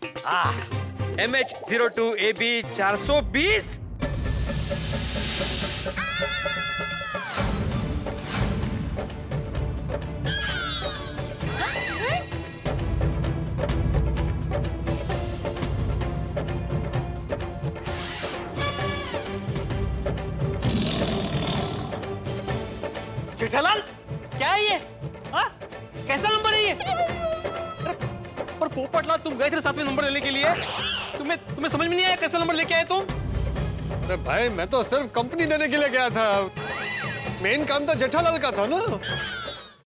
MH02AB 420। Jethalal, क्या है ये? हाँ? कैसा नंबर है ये? पर पोपटलाल, तुम गए थे साथ में नंबर लेने के लिए। तुम्हें समझ में नहीं आया कैसा नंबर लेके आए तुम? अरे भाई, मैं तो सिर्फ कंपनी देने के लिए गया था। मेन काम तो जेठालाल का था ना।